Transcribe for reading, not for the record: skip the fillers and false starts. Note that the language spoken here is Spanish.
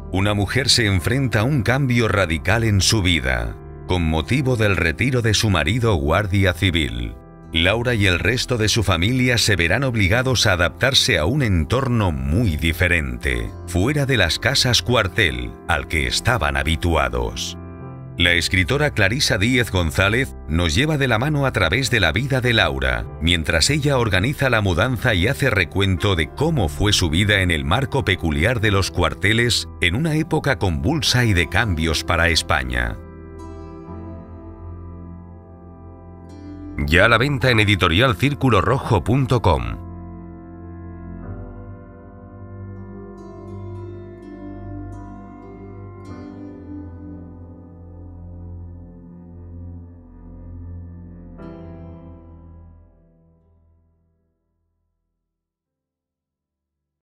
Una mujer se enfrenta a un cambio radical en su vida, con motivo del retiro de su marido guardia civil. Laura y el resto de su familia se verán obligados a adaptarse a un entorno muy diferente, fuera de las casas cuartel al que estaban habituados. La escritora Clarisa Díez González nos lleva de la mano a través de la vida de Laura, mientras ella organiza la mudanza y hace recuento de cómo fue su vida en el marco peculiar de los cuarteles en una época convulsa y de cambios para España. Ya a la venta en editorialcirculorrojo.com.